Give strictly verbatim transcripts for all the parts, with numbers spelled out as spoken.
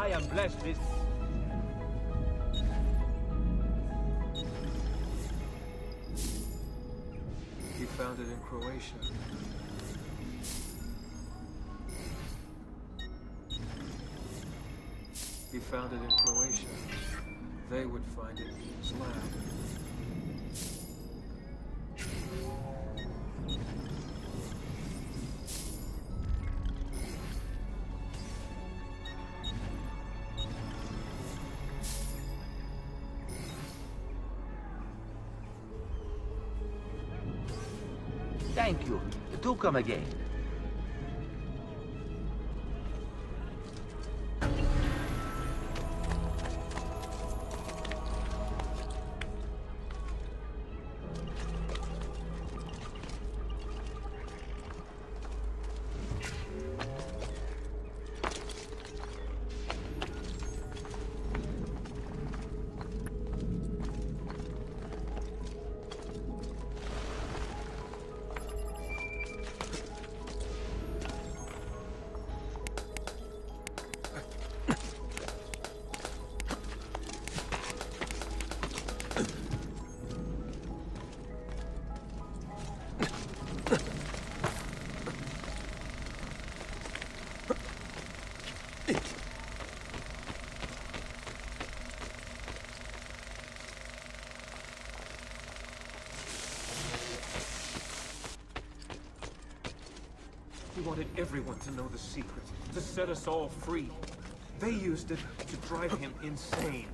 I am blessed this... He found it in Croatia. He found it in Croatia. They would find it in his lab. Thank you. Do come again. He wanted everyone to know the secret, to set us all free. They used it to drive him insane.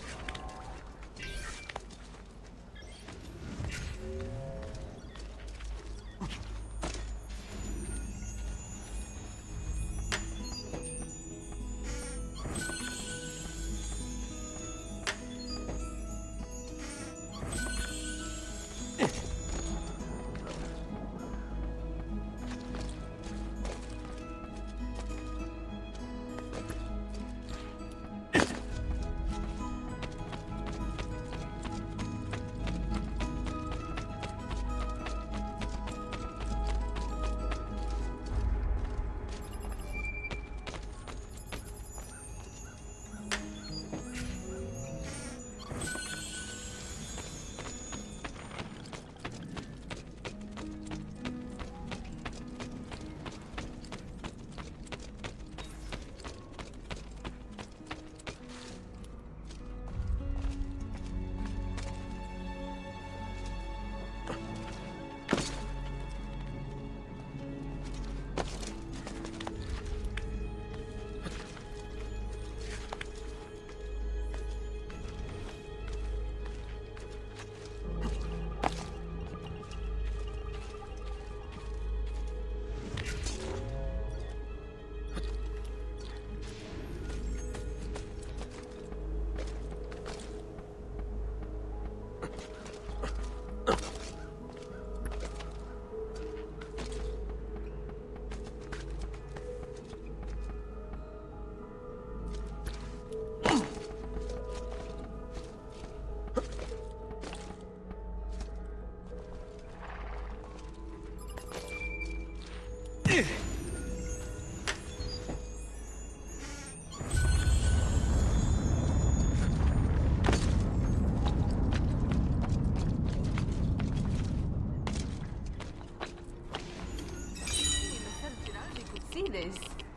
This.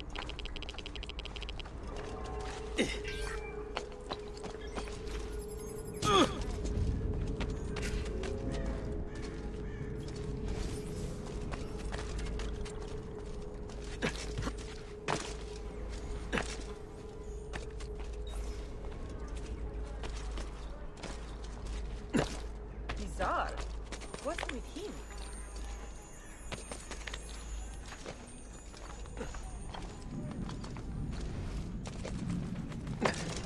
Bizarre. What's with him? You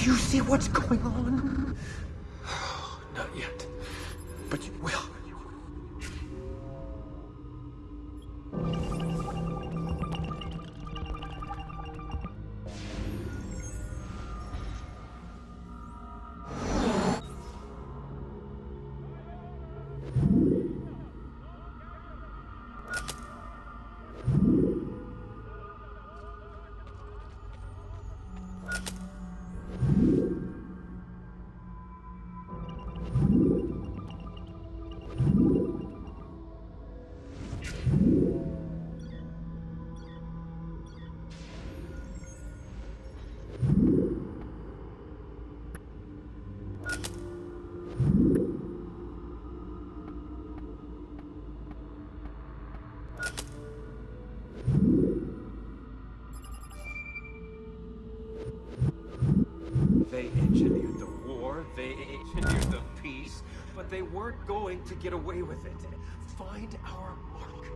Do you see what's going on? Not yet, but you will. They engineered the war, they engineered the peace, but they weren't going to get away with it. Find our mark.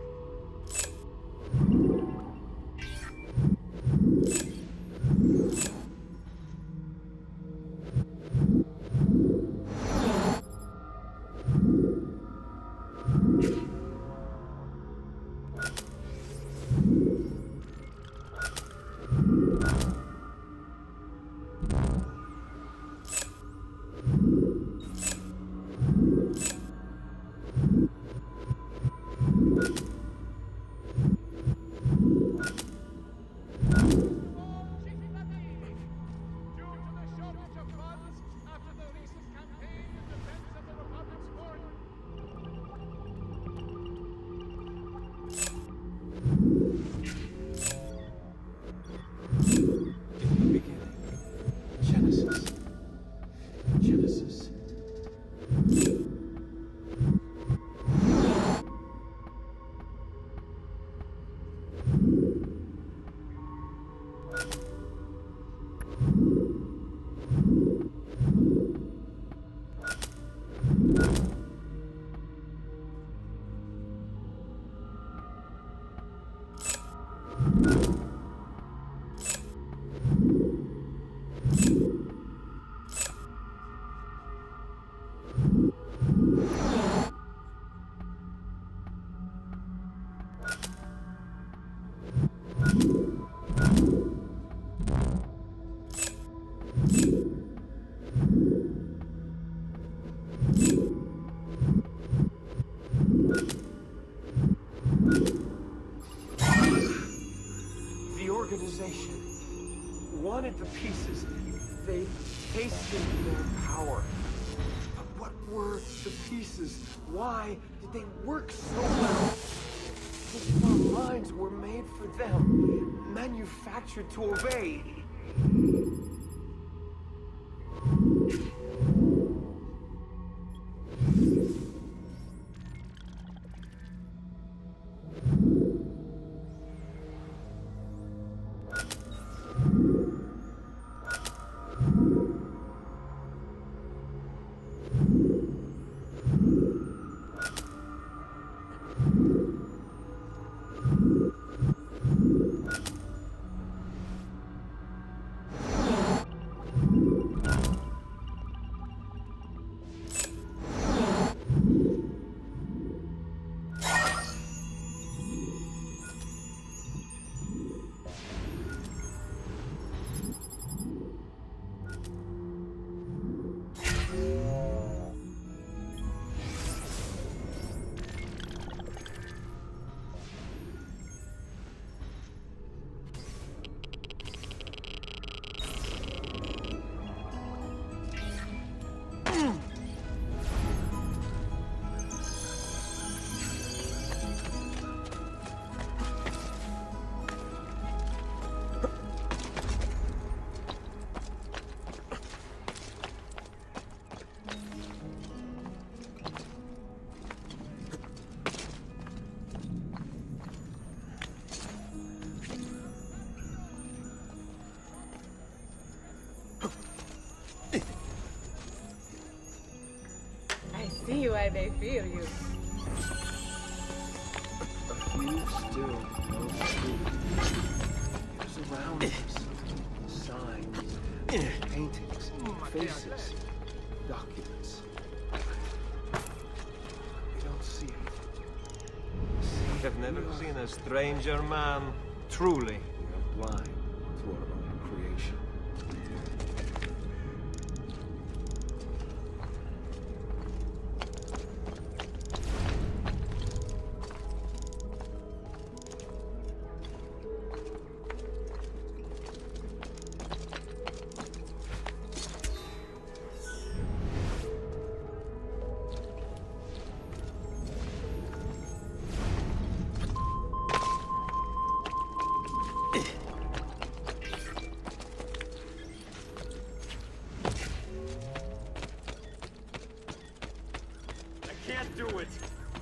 Wanted the pieces. They tasted their power. But what were the pieces? Why did they work so well? As our minds were made for them, manufactured to obey. See why they fear you. A few still know the truth. It was around us. Signs, Paintings, faces, documents. We don't see anything. See, I've never we are- seen a stranger man, truly. We are blind to our own creation. I can't do it!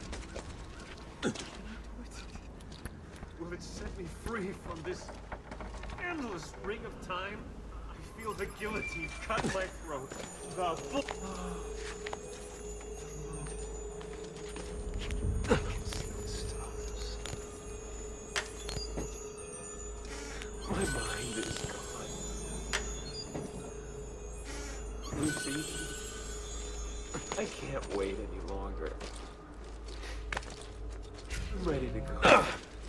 Will it set me free from this endless ring of time? I feel the guillotine cut my throat. The full... My mind is gone. Lucy, I can't wait any longer. I'm ready to go.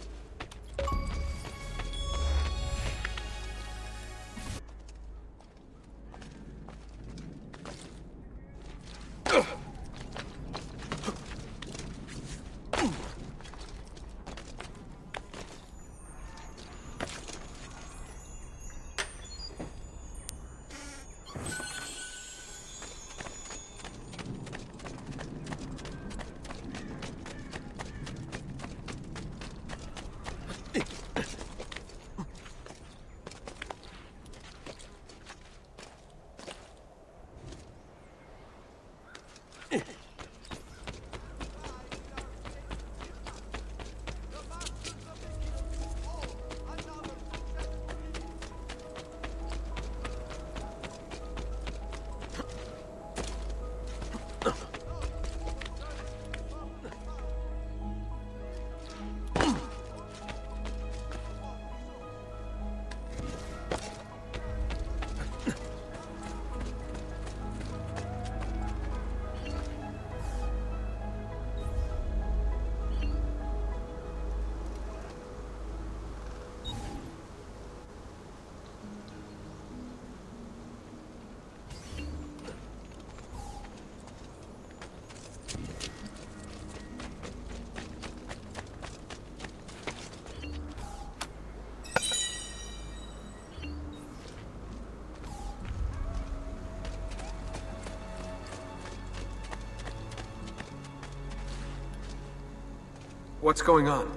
What's going on?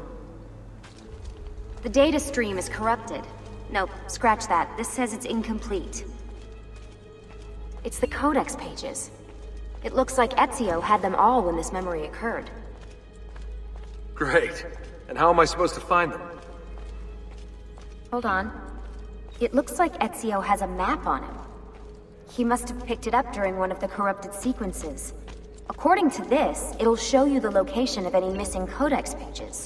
The data stream is corrupted. Nope, scratch that. This says it's incomplete. It's the codex pages. It looks like Ezio had them all when this memory occurred. Great. And how am I supposed to find them? Hold on. It looks like Ezio has a map on him. He must have picked it up during one of the corrupted sequences. According to this, it'll show you the location of any missing codex pages.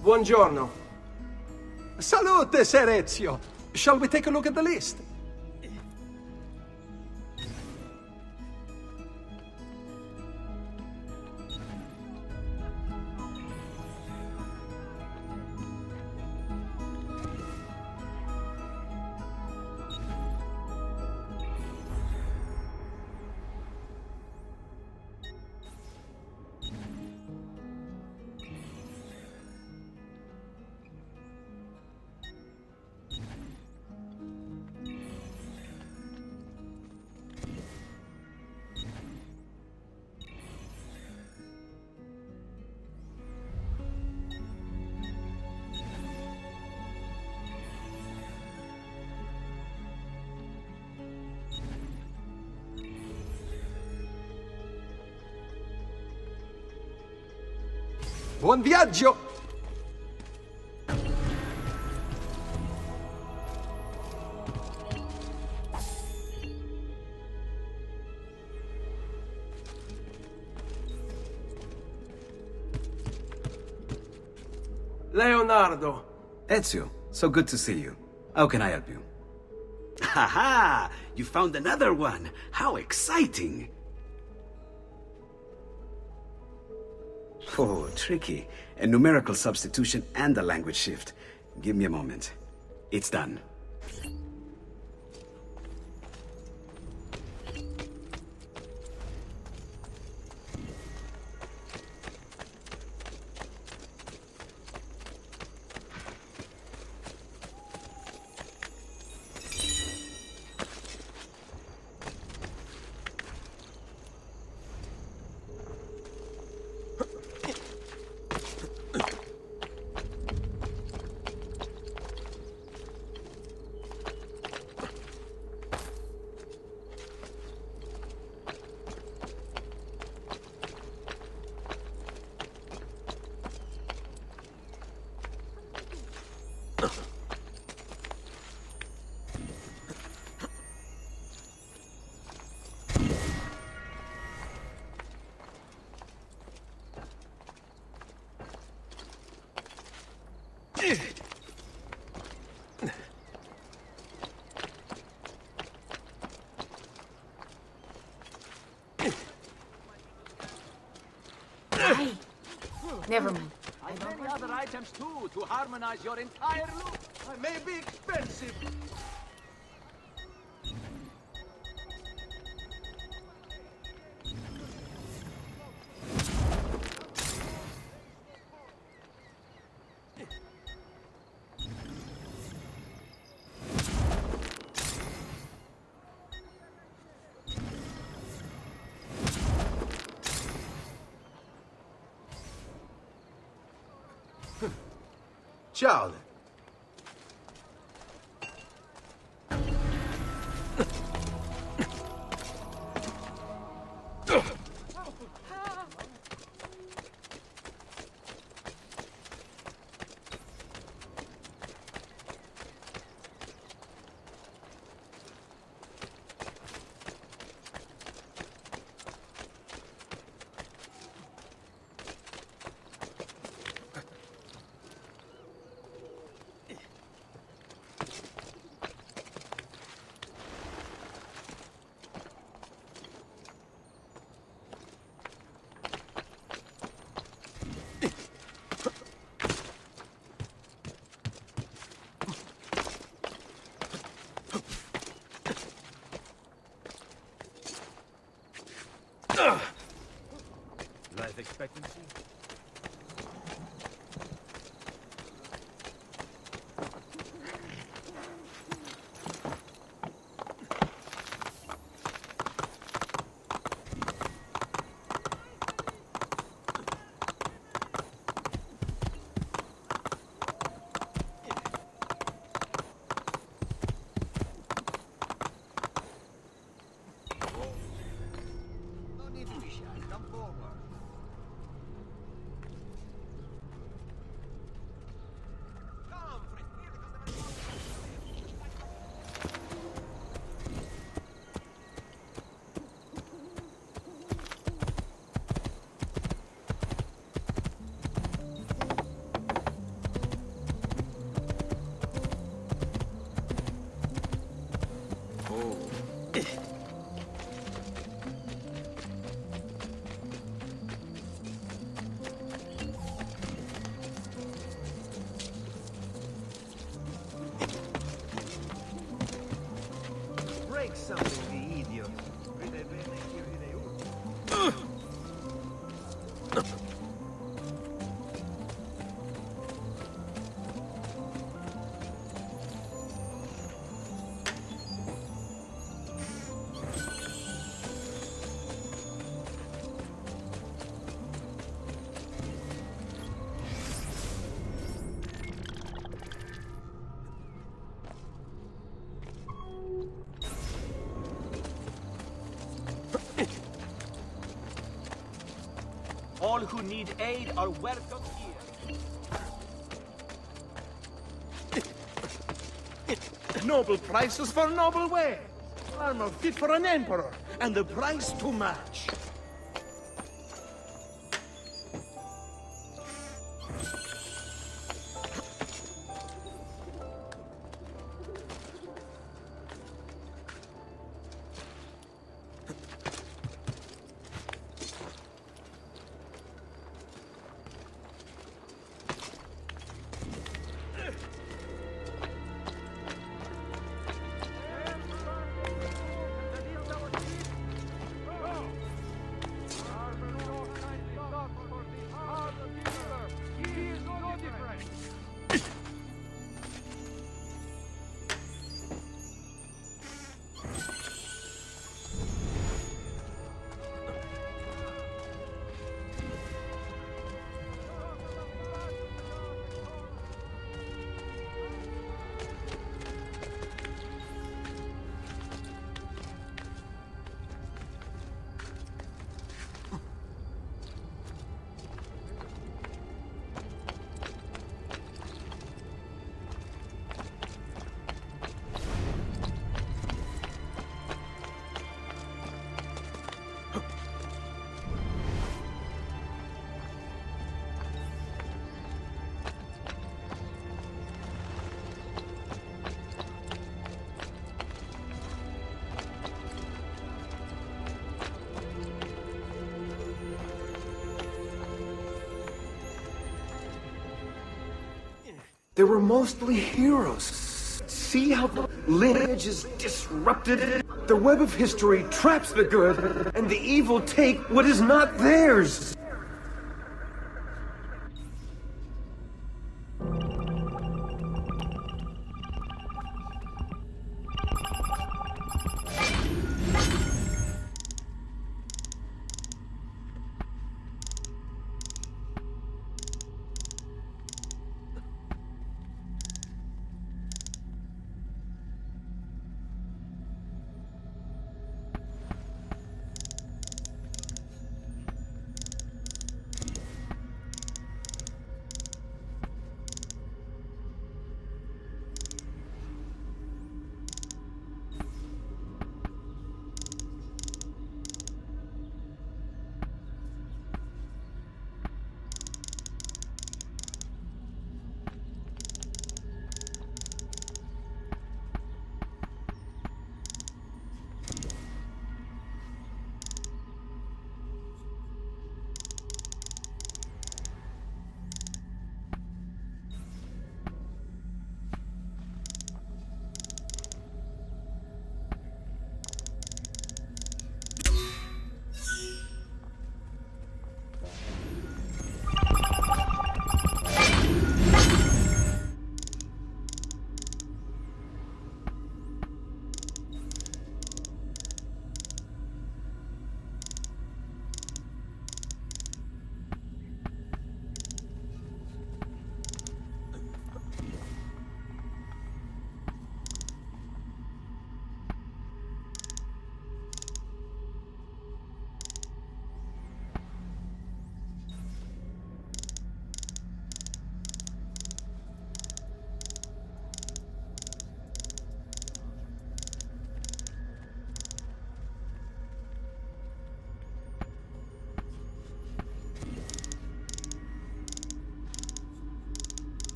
Buongiorno. Salute, Ser Ezio. Shall we take a look at the list? Buon viaggio! Leonardo. Ezio, so good to see you. How can I help you? Haha! You found another one! How exciting! Oh, tricky. A numerical substitution and a language shift. Give me a moment. It's done. Never mind. And many other items too, to harmonize your entire look. I may be expensive. Ciao. Life expectancy? Take something, the idiot. All who need aid are welcome here. Noble prices for noble wares. Armor fit for an emperor, and the price to match. They were mostly heroes. See how the lineage is disrupted? The web of history traps the good, and the evil take what is not theirs.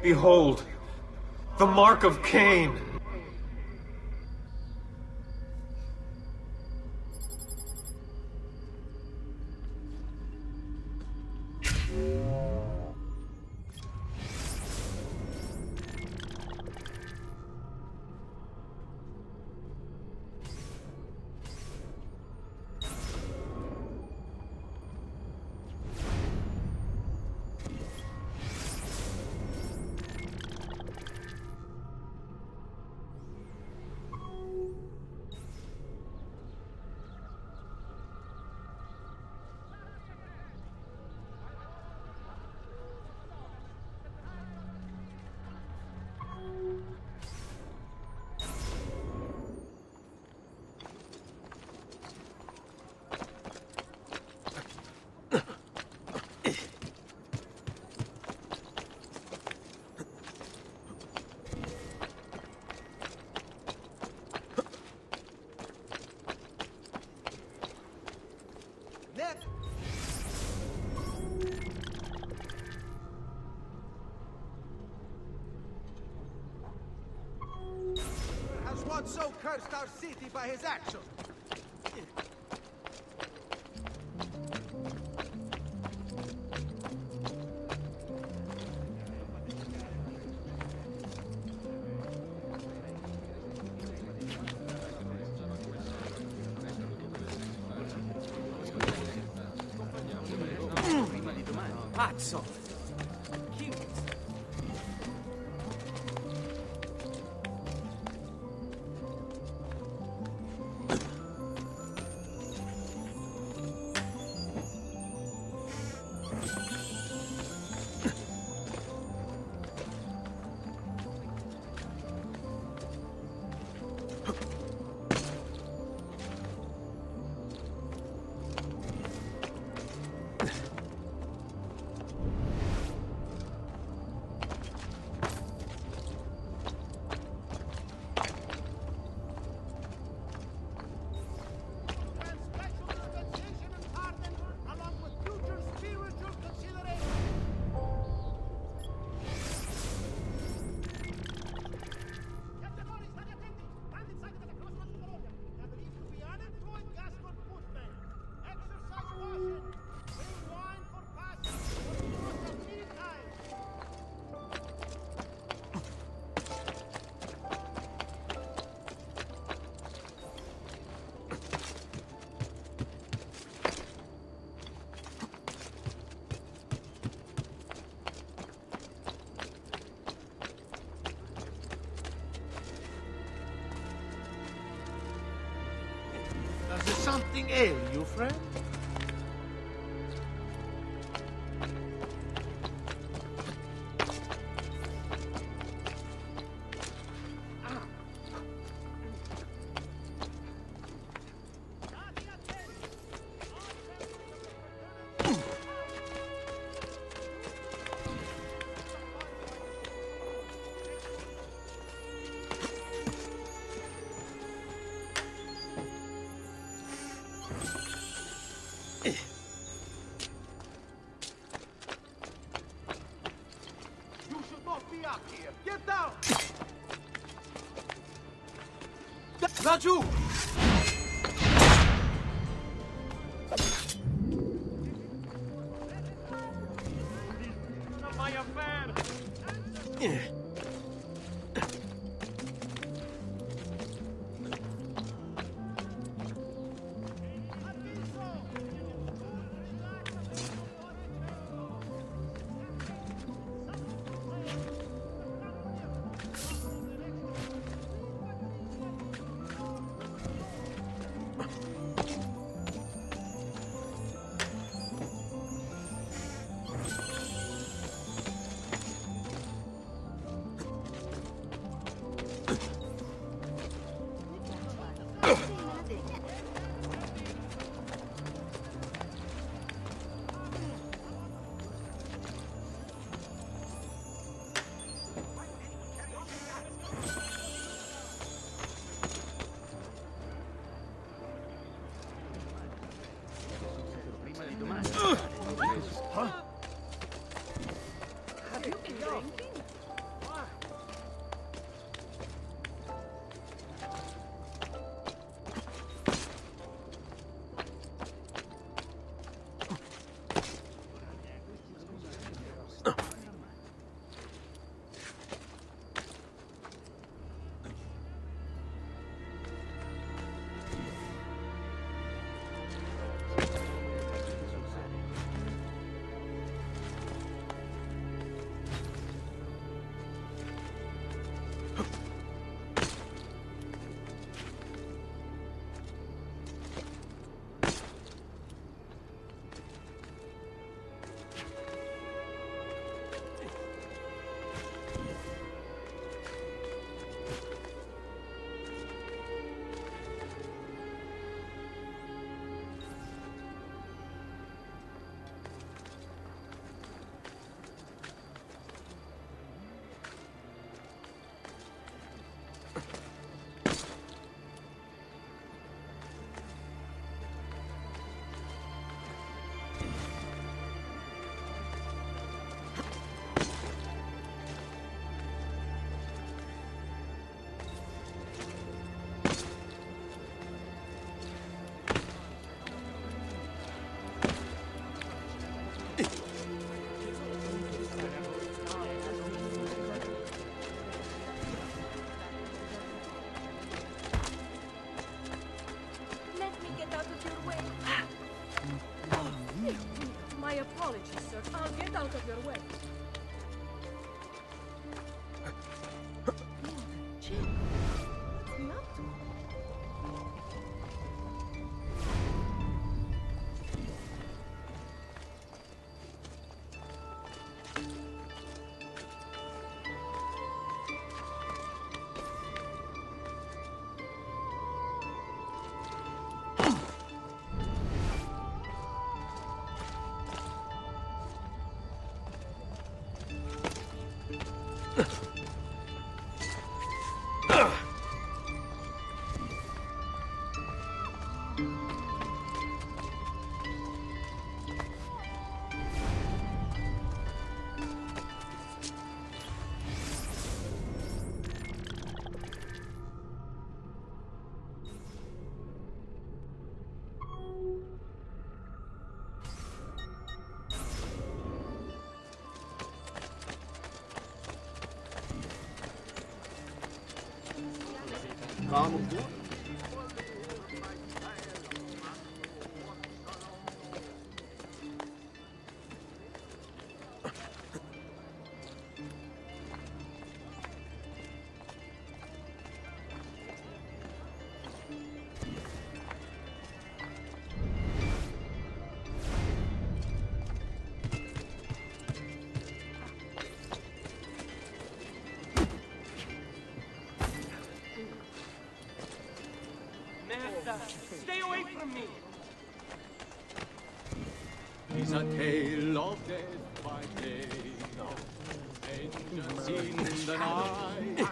Behold, the mark of Cain. Has one so cursed our city by his action? Pazzo! Does something ail you, friend? Get down! Laggiù! Not my affair! Huh? Have you been drinking? My apologies, sir. I'll get out of your way. Vamos. Stay away from me! It's a tale of death by day, vengeance in the night.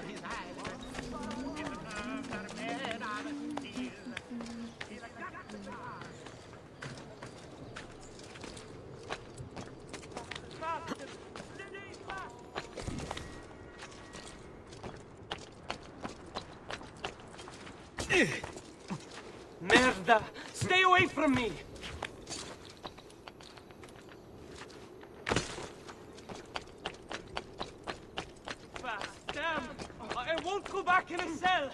Merda! Stay away from me! Fast, damn! I won't go back in a cell!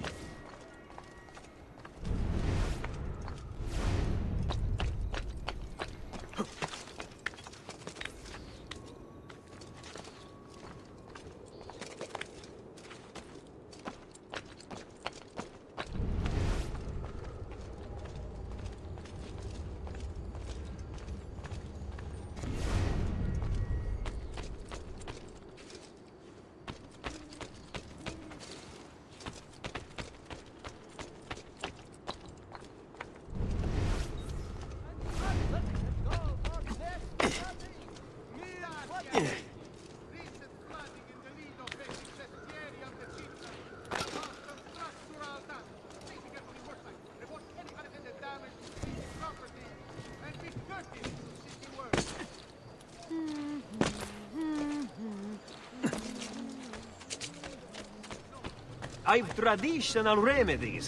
I've traditional remedies.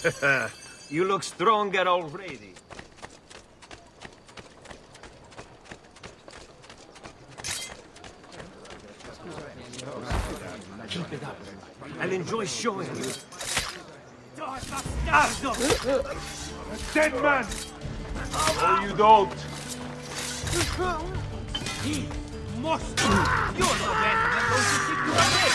You look stronger already. Keep it up. I'll enjoy showing you. Dead man! No, you don't. He must. You're no better than those who seek to escape.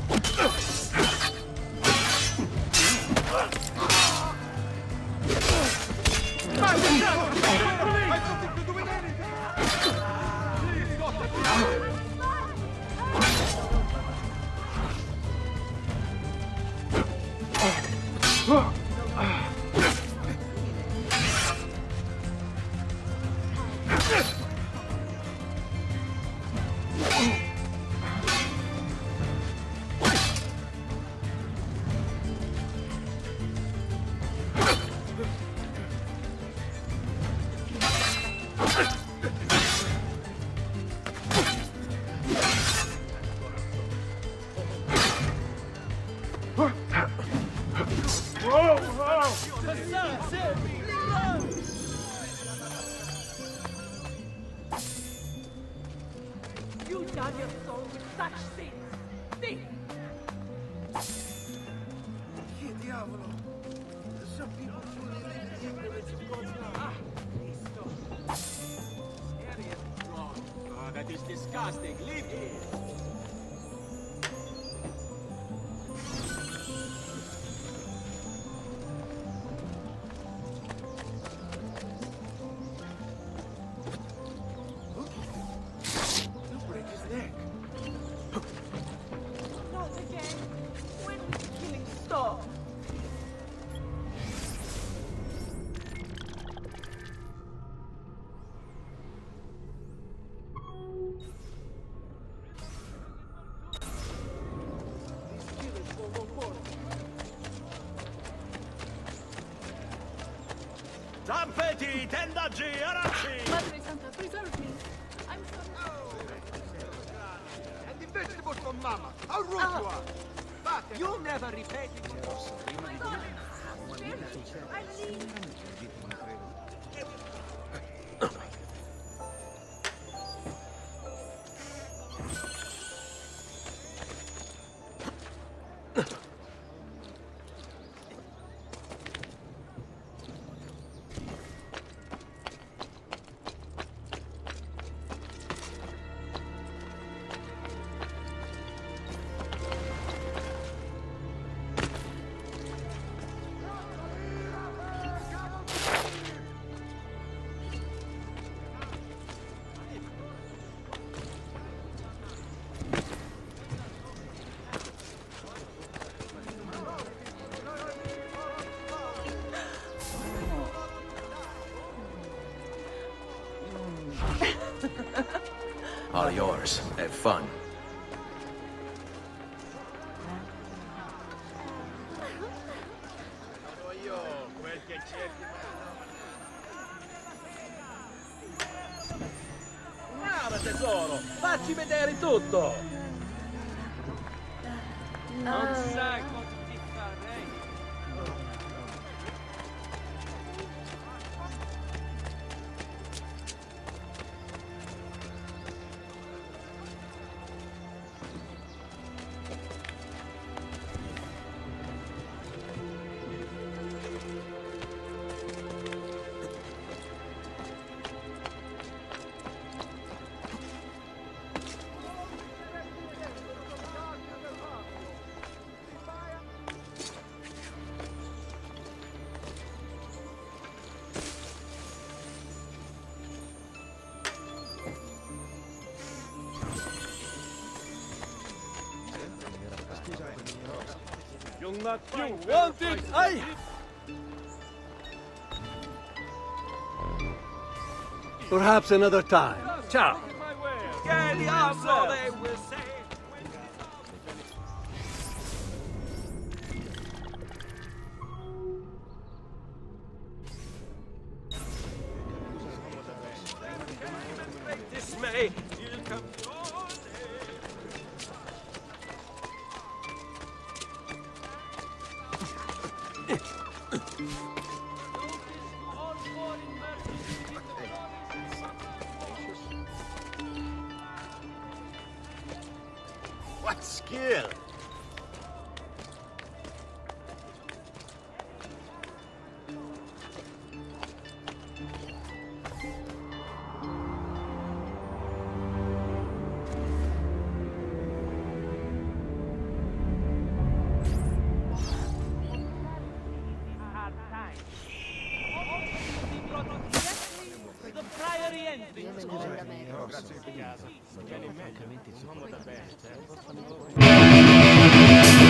You done your soul with such sins. Think. Che diavolo? Some people truly live in ignorance of God's law. Ah, Cristo. Area wrong. Ah, that is disgusting. Leave here. Not again. When will the killing stop? Tampeti, tendaggi, aracci! Madre Santa, preserve me. I'm sorry. And the vegetables from Mama. How rude you are! Fate. You never repeat it. My God. Spare me. I need... All yours. Have fun. Brava tesoro! Facci vedere tutto! Non sai cosa ti farei. You'll not You want it? I... Perhaps another time. Ciao. Che diavolo they will say. Dismay, you'll come your day. What skill! The priory entry. Grazie.